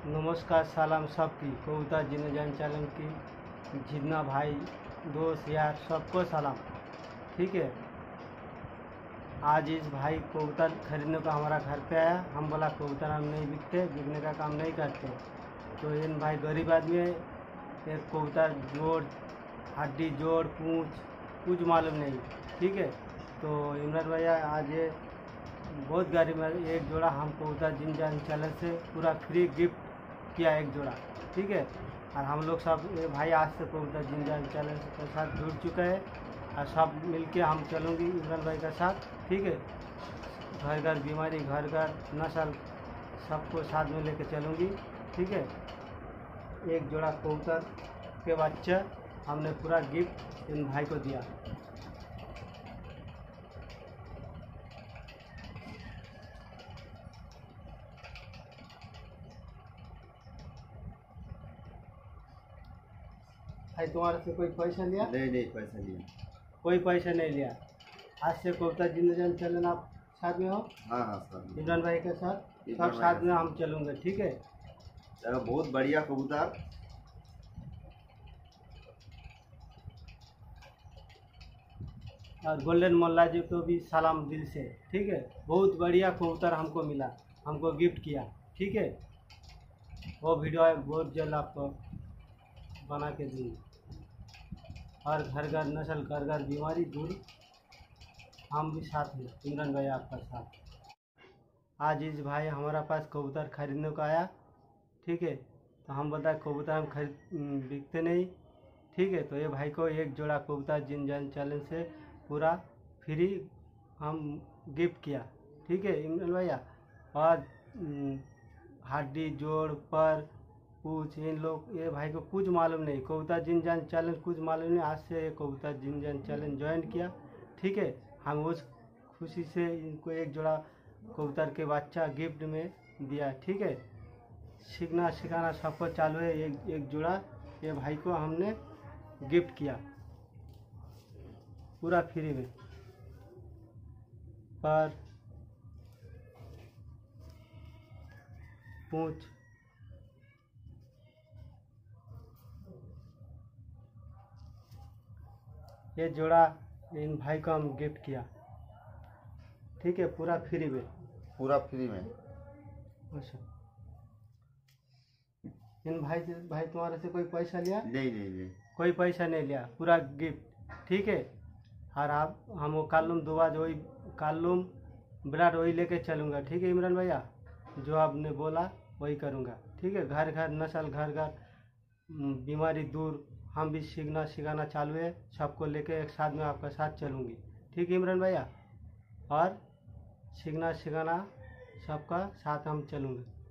नमस्कार सलाम सबकी कबूतर जिन्हें जान चैनल की जितना भाई दोस्त यार सबको सलाम। ठीक है, आज इस भाई कबूतर खरीदने को हमारा घर पे आया। हम बोला कबूतर हम नहीं बिकने का काम नहीं करते। तो इन भाई गरीब आदमी है, एक कबूतर जोड़ हड्डी जोड़ पूँछ कुछ मालूम नहीं। ठीक है, तो इमरान भैया आज ये बहुत गरीब है, एक जोड़ा हम कबूतर जिन जान चैनल से पूरा फ्री गिफ्ट किया एक जोड़ा। ठीक है, और हम लोग सब ये भाई आज से कबूतर जिन जान चैनल के साथ जुड़ चुके हैं और सब मिलके हम चलूँगी इमरान भाई के साथ। ठीक है, घर घर बीमारी घर घर नस्ल सबको साथ में लेके चलूँगी। ठीक है, एक जोड़ा कबूतर के बच्चा हमने पूरा गिफ्ट इन भाई को दिया। भाई तुम्हारे से कोई पैसा लिया? नहीं पैसा लिया, कोई पैसा नहीं लिया। आज से कबूतर जिंदगी चलन आप साथ में हो? हाँ साथ में इमरान भाई के साथ सब साथ में हम चलूँगे। ठीक है, चलो बहुत बढ़िया कबूतर। और गोल्डन मोल्ला जी को भी सलाम दिल से। ठीक है, बहुत बढ़िया कबूतर हमको मिला, हमको गिफ्ट किया। ठीक है, वो वीडियो बहुत जल्द आपको बना के दूँगी। और घर घर नस्ल घर घर बीमारी दूर हम भी साथ हैं, इमरान भाई आपका साथ। आज इस भाई हमारा पास कबूतर खरीदने को आया। ठीक है, तो हम बताए कबूतर हम बिकते नहीं। ठीक है, तो ये भाई को एक जोड़ा कबूतर जिन जान चैलेंज से पूरा फ्री हम गिफ्ट किया। ठीक है इमरान भैया, और हड्डी जोड़ पर कुछ इन लोग ये भाई को कुछ मालूम नहीं, कबूतर जिन जान चैलेंज कुछ मालूम नहीं। आज से कबूतर जिन जान चैलेंज ज्वाइन किया। ठीक है, हम उस खुशी से इनको एक जोड़ा कबूतर के बच्चा गिफ्ट में दिया। ठीक है, सीखना सिखाना सबको चालू है। एक जोड़ा ये भाई को हमने गिफ्ट किया पूरा फ्री में। पर पूँछ ये जोड़ा इन भाई को हम गिफ्ट किया। ठीक है, पूरा फ्री में। अच्छा, इन भाई तुम्हारे से कोई पैसा लिया? नहीं कोई पैसा नहीं लिया, पूरा गिफ्ट। ठीक है, और आप हम वो कालूम दुआज वही कालूम विराट वही लेके चलूँगा। ठीक है इमरान भैया, जो आपने बोला वही करूँगा। ठीक है, घर घर नस्ल घर घर बीमारी दूर हम भी सीखना सिखाना चालू है, सबको लेके एक साथ में आपका साथ चलूँगी। ठीक है इमरान भैया, और सीखना सिखाना सबका साथ हम चलूँगे।